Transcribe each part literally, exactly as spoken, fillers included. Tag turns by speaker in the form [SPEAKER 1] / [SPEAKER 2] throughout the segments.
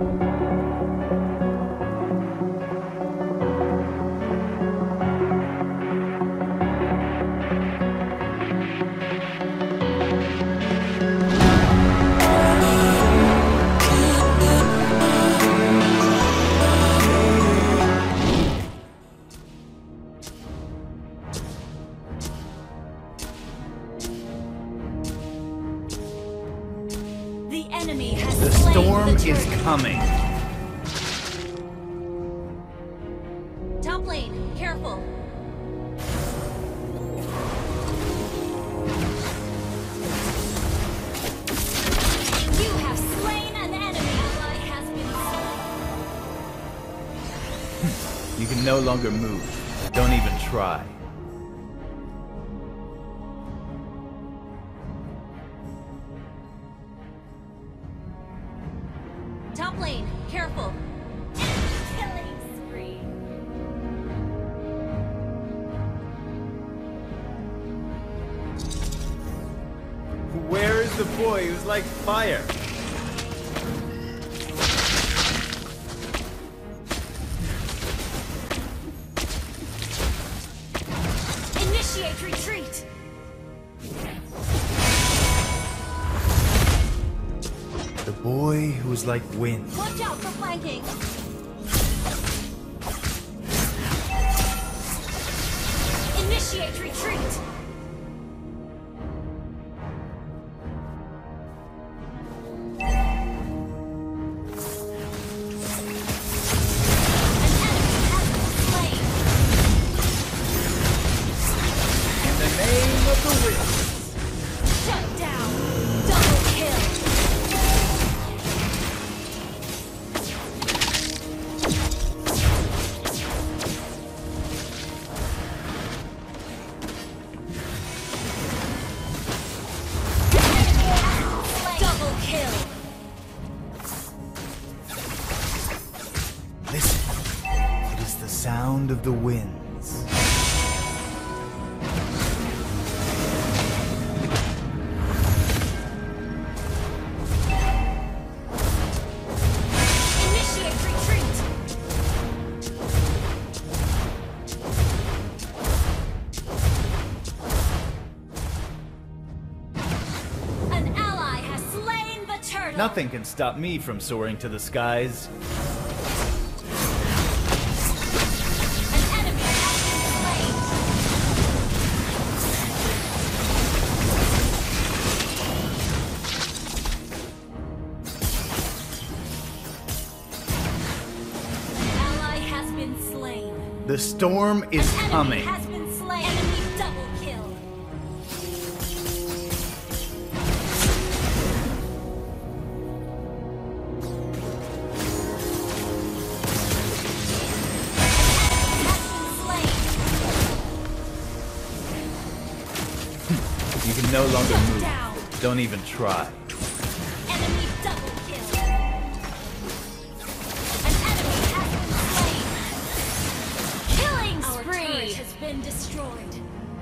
[SPEAKER 1] The storm is coming.
[SPEAKER 2] Top lane, careful. You have slain an enemy. Ally has been slain.
[SPEAKER 1] You can no longer move. Don't even try.
[SPEAKER 2] Top lane, careful. Killing spree.
[SPEAKER 1] Where is the boy who's like fire?
[SPEAKER 2] Initiate retreat.
[SPEAKER 1] The boy who's like wind.
[SPEAKER 2] Watch out for flanking. Initiate retreat.
[SPEAKER 1] In the name of the wind.
[SPEAKER 2] Shut down. Double kill. Double kill.
[SPEAKER 1] Listen, it is the sound of the winds.
[SPEAKER 2] Initiate retreat. An ally has slain the turtle.
[SPEAKER 1] Nothing can stop me from soaring to the skies.
[SPEAKER 2] An enemy has been slain. An ally has been slain.
[SPEAKER 1] The storm is
[SPEAKER 2] An enemy
[SPEAKER 1] coming.
[SPEAKER 2] has been slain. Enemy double kill.
[SPEAKER 1] You can no longer
[SPEAKER 2] Shut
[SPEAKER 1] move.
[SPEAKER 2] down.
[SPEAKER 1] Don't even try.
[SPEAKER 2] Enemy double kill. An enemy has been slain. Killing spree. Our turret has been destroyed.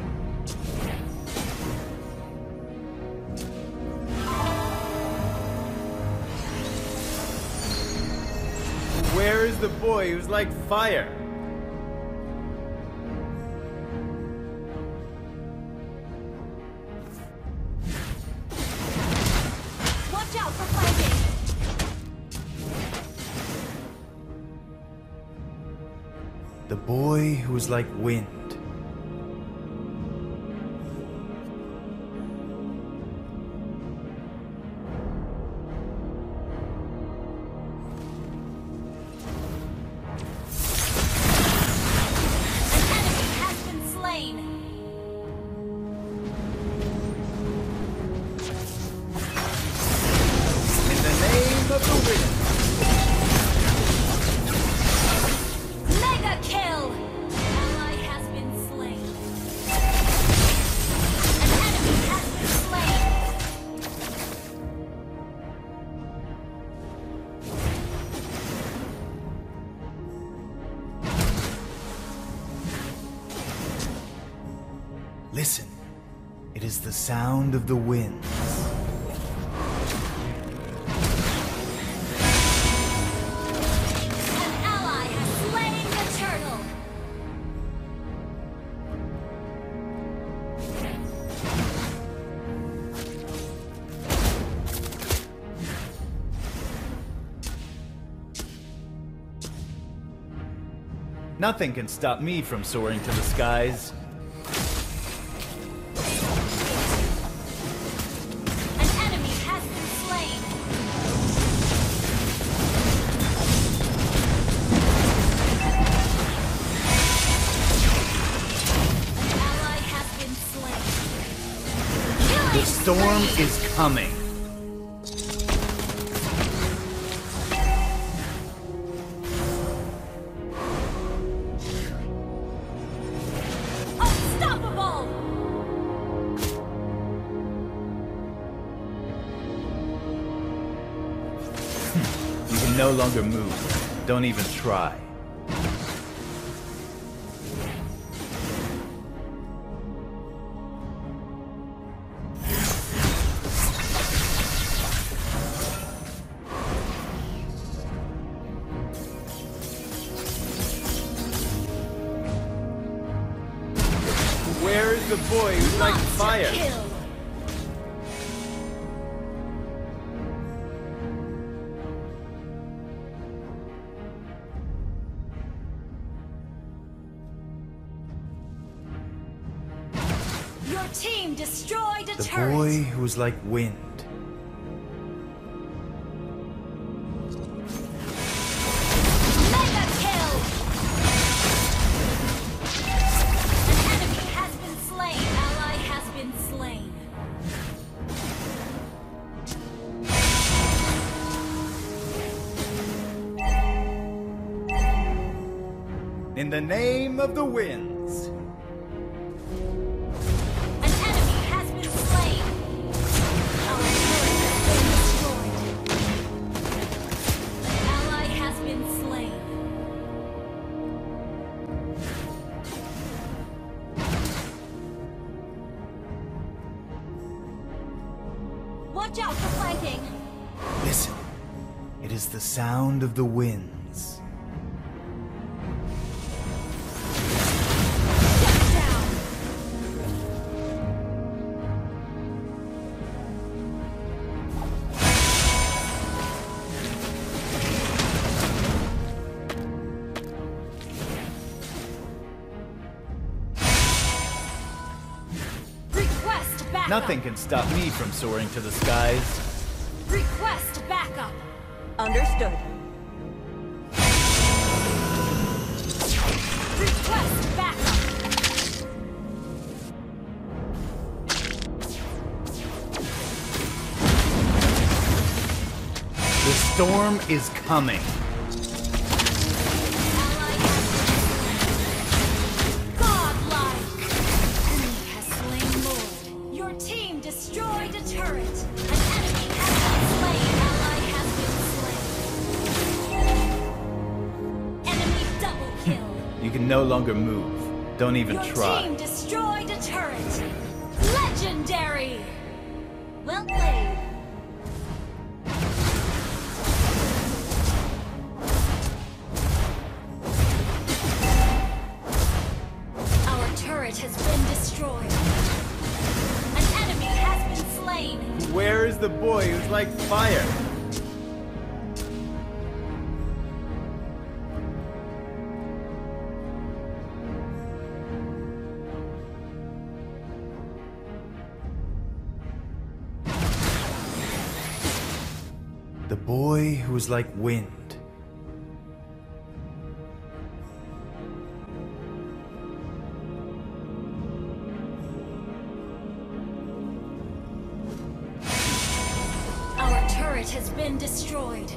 [SPEAKER 1] Where is the boy who's like fire?
[SPEAKER 2] Watch out for flanking.
[SPEAKER 1] The boy who is like wind.
[SPEAKER 2] An enemy has been slain.
[SPEAKER 1] In the name of the wind.
[SPEAKER 2] Mega kill. An ally has been slain. An enemy has been slain.
[SPEAKER 1] Listen, it is the sound of the winds. Nothing can stop me from soaring to the skies.
[SPEAKER 2] An enemy has been slain. An ally has been slain. Killing
[SPEAKER 1] The storm
[SPEAKER 2] spree.
[SPEAKER 1] is coming.
[SPEAKER 2] Unstoppable!
[SPEAKER 1] You can no longer move. Don't even try. Where is the boy who's like
[SPEAKER 2] Monster
[SPEAKER 1] fire?
[SPEAKER 2] kill. Your team destroyed a
[SPEAKER 1] The
[SPEAKER 2] turret.
[SPEAKER 1] boy who was like wind.
[SPEAKER 2] Mega kill. An enemy has been slain. Ally has been slain.
[SPEAKER 1] In the name of the winds.
[SPEAKER 2] An enemy has been slain. Our turret has been destroyed. An ally has been slain. Watch out for flanking.
[SPEAKER 1] Listen. It is the sound of the winds.
[SPEAKER 2] Shut down. Request backup.
[SPEAKER 1] Nothing can stop me from soaring to the skies.
[SPEAKER 2] Request backup.
[SPEAKER 3] Understood.
[SPEAKER 2] Request backup.
[SPEAKER 1] The storm is coming.
[SPEAKER 2] Ally has been slain. Godlike. Enemy has slain Lord. Your team destroyed a turret. An enemy has been slain. Ally has been slain. Enemy double kill.
[SPEAKER 1] You can no longer move. Don't even
[SPEAKER 2] Your
[SPEAKER 1] try.
[SPEAKER 2] team destroyed a turret. Legendary. Well played. Our turret has been destroyed. An enemy has been slain.
[SPEAKER 1] Where is the boy who's like fire? The boy who was like wind.
[SPEAKER 2] Our turret has been destroyed.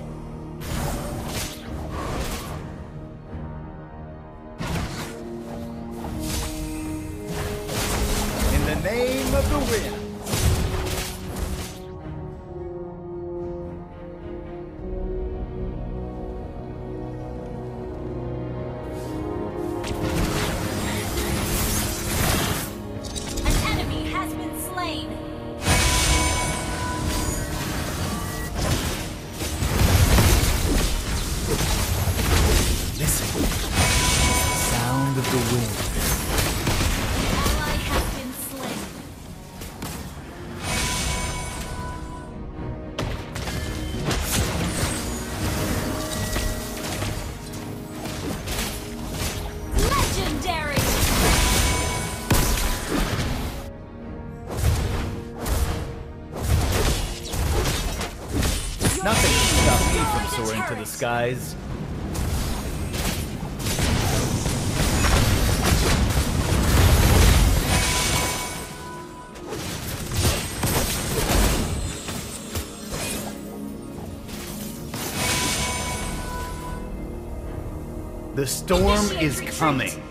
[SPEAKER 1] In the name of the wind.
[SPEAKER 2] An enemy has been slain.
[SPEAKER 1] Nothing can stop me from
[SPEAKER 2] Destroy the
[SPEAKER 1] soaring to the
[SPEAKER 2] turret.
[SPEAKER 1] skies. The storm
[SPEAKER 2] Initiate
[SPEAKER 1] is
[SPEAKER 2] retreat.
[SPEAKER 1] coming.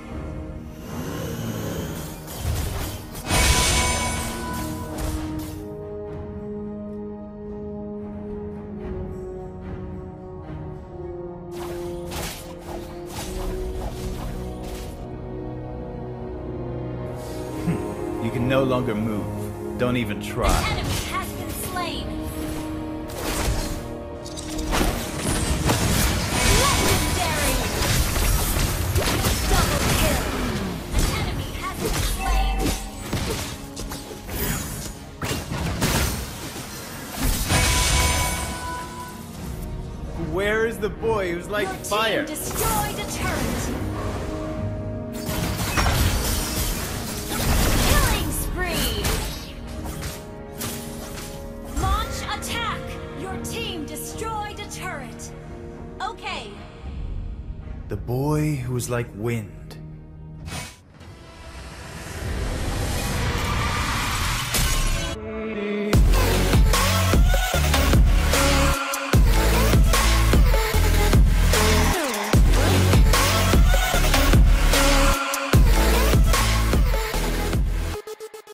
[SPEAKER 1] You can no longer move. Don't even try.
[SPEAKER 2] An enemy has been slain. Legendary. Double kill. An enemy has been slain.
[SPEAKER 1] Where is the boy who's like
[SPEAKER 2] Your
[SPEAKER 1] fire?
[SPEAKER 2] team destroyed a turret. Killing spree. Launch attack. Your team destroyed a turret. Okay.
[SPEAKER 1] The boy who was like wind.